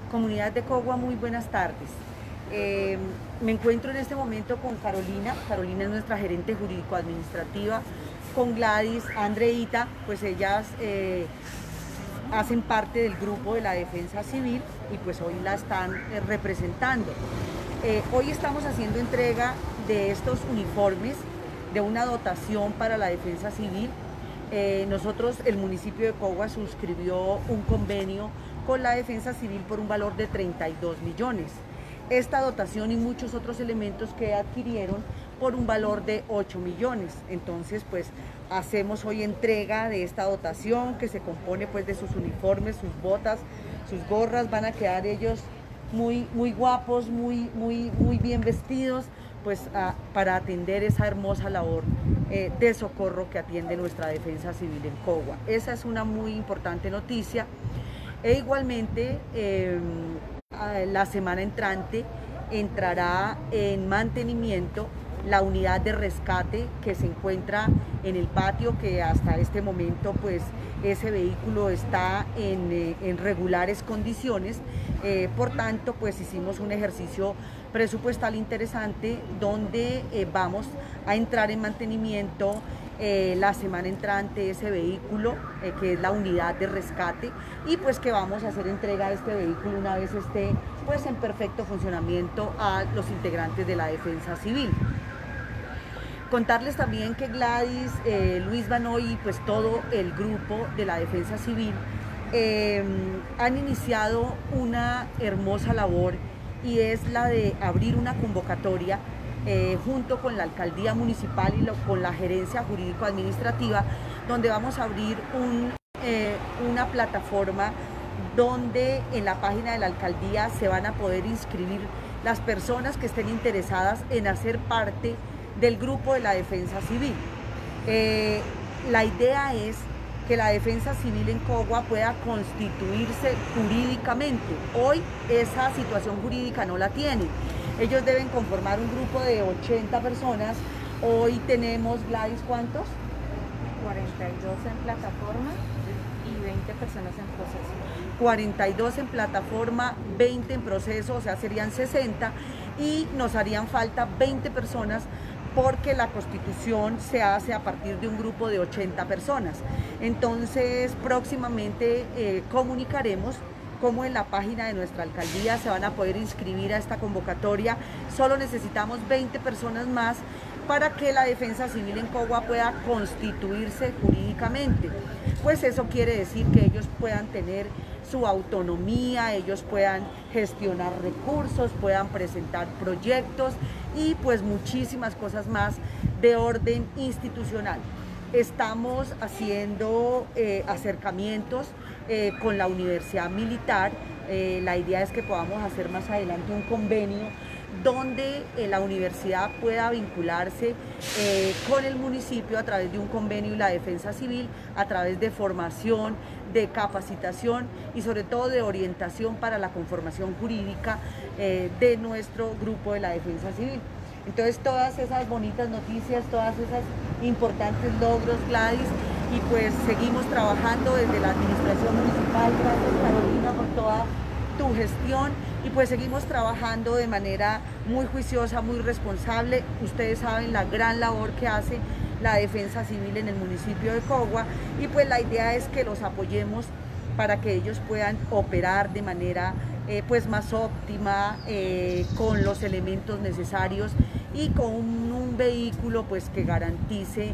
Comunidad de Cogua, muy buenas tardes. Me encuentro en este momento con Carolina. Carolina es nuestra gerente jurídico-administrativa, con Gladys, Andreita, pues ellas hacen parte del grupo de la Defensa Civil y pues hoy la están representando. Hoy estamos haciendo entrega de estos uniformes, de una dotación para la Defensa Civil. Nosotros, el municipio de Cogua, suscribió un convenio con la Defensa Civil por un valor de 32 millones. Esta dotación y muchos otros elementos que adquirieron por un valor de 8 millones. Entonces, pues, hacemos hoy entrega de esta dotación que se compone pues de sus uniformes, sus botas, sus gorras. Van a quedar ellos muy guapos, muy bien vestidos, pues para atender esa hermosa labor de socorro que atiende nuestra Defensa Civil en Cogua. Esa es una muy importante noticia. E igualmente, la semana entrante entrará en mantenimiento la unidad de rescate que se encuentra en el patio, que hasta este momento pues ese vehículo está en regulares condiciones. Por tanto, pues hicimos un ejercicio presupuestal interesante donde vamos a entrar en mantenimiento la semana entrante ese vehículo, que es la unidad de rescate, y pues que vamos a hacer entrega de este vehículo una vez esté pues en perfecto funcionamiento a los integrantes de la Defensa Civil. Contarles también que Gladys, Luis Banoy y pues todo el grupo de la Defensa Civil han iniciado una hermosa labor, y es la de abrir una convocatoria junto con la alcaldía municipal y con la gerencia jurídico-administrativa, donde vamos a abrir una plataforma donde en la página de la alcaldía se van a poder inscribir las personas que estén interesadas en hacer parte del grupo de la Defensa Civil. La idea es que la Defensa Civil en Cogua pueda constituirse jurídicamente. Hoy esa situación jurídica no la tienen. Ellos deben conformar un grupo de 80 personas. Hoy tenemos, Gladys, ¿cuántos? 42 en plataforma y 20 personas en proceso. 42 en plataforma, 20 en proceso, o sea, serían 60, y nos harían falta 20 personas porque la constitución se hace a partir de un grupo de 80 personas. Entonces, próximamente comunicaremos cómo en la página de nuestra alcaldía se van a poder inscribir a esta convocatoria. Solo necesitamos 20 personas más para que la Defensa Civil en Cogua pueda constituirse jurídicamente. Pues eso quiere decir que ellos puedan tener su autonomía, ellos puedan gestionar recursos, puedan presentar proyectos y pues muchísimas cosas más de orden institucional. Estamos haciendo acercamientos con la Universidad Militar. La idea es que podamos hacer más adelante un convenio donde la universidad pueda vincularse con el municipio a través de un convenio, y la Defensa Civil a través de formación, de capacitación y sobre todo de orientación para la conformación jurídica de nuestro grupo de la Defensa Civil. Entonces, todas esas bonitas noticias, todas esas importantes logros, Gladys, y pues seguimos trabajando desde la administración municipal. Gracias, Carolina, por toda tu gestión, y pues seguimos trabajando de manera muy juiciosa, muy responsable. Ustedes saben la gran labor que hace la Defensa Civil en el municipio de Cogua, y pues la idea es que los apoyemos para que ellos puedan operar de manera pues más óptima, con los elementos necesarios y con un vehículo pues que garantice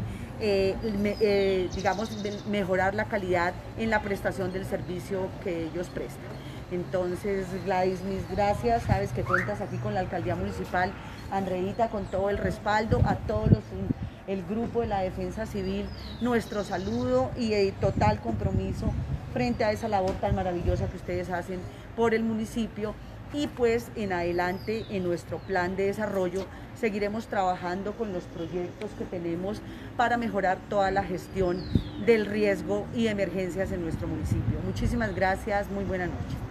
digamos, mejorar la calidad en la prestación del servicio que ellos prestan. Entonces, Gladys, mis gracias. Sabes que cuentas aquí con la alcaldía municipal, Andreita, con todo el respaldo, a todos el grupo de la Defensa Civil, nuestro saludo y total compromiso frente a esa labor tan maravillosa que ustedes hacen por el municipio. Y pues en adelante, en nuestro plan de desarrollo, seguiremos trabajando con los proyectos que tenemos para mejorar toda la gestión del riesgo y emergencias en nuestro municipio. Muchísimas gracias, muy buena noche.